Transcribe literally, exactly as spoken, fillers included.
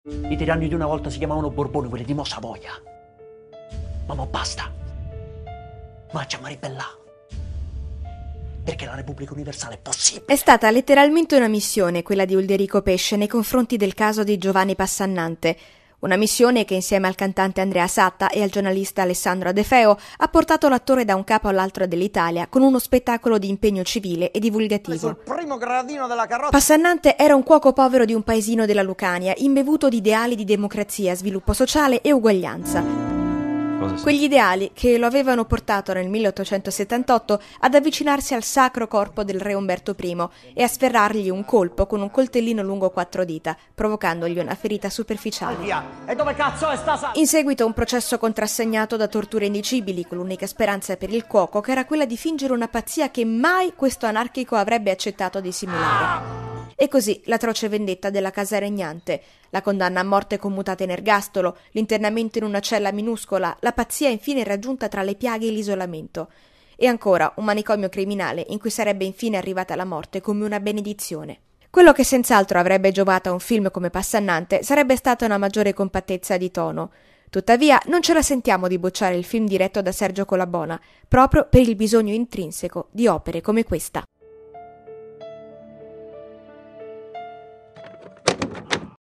I tiranni di una volta si chiamavano Borbone, quelli di mo' Savoia. Ma mo' basta. Ma ci a ribellare. Perché la Repubblica Universale è possibile. È stata letteralmente una missione quella di Ulderico Pesce nei confronti del caso di Giovanni Passannante. Una missione che insieme al cantante Andrea Satta e al giornalista Alessandro Adefeo ha portato l'attore da un capo all'altro dell'Italia con uno spettacolo di impegno civile e divulgativo. Sul primo gradino della carrozza. Passannante era un cuoco povero di un paesino della Lucania, imbevuto di ideali di democrazia, sviluppo sociale e uguaglianza. Quegli ideali che lo avevano portato nel milleottocentosettantotto ad avvicinarsi al sacro corpo del re Umberto primo e a sferrargli un colpo con un coltellino lungo quattro dita, provocandogli una ferita superficiale. E dove cazzo è sta? In seguito un processo contrassegnato da torture indicibili, con l'unica speranza per il cuoco che era quella di fingere una pazzia che mai questo anarchico avrebbe accettato di simulare. E così l'atroce vendetta della casa regnante, la condanna a morte commutata in ergastolo, l'internamento in una cella minuscola, la pazzia infine raggiunta tra le piaghe e l'isolamento. E ancora un manicomio criminale in cui sarebbe infine arrivata la morte come una benedizione. Quello che senz'altro avrebbe giovato a un film come Passannante sarebbe stata una maggiore compattezza di tono. Tuttavia non ce la sentiamo di bocciare il film diretto da Sergio Colabona, proprio per il bisogno intrinseco di opere come questa.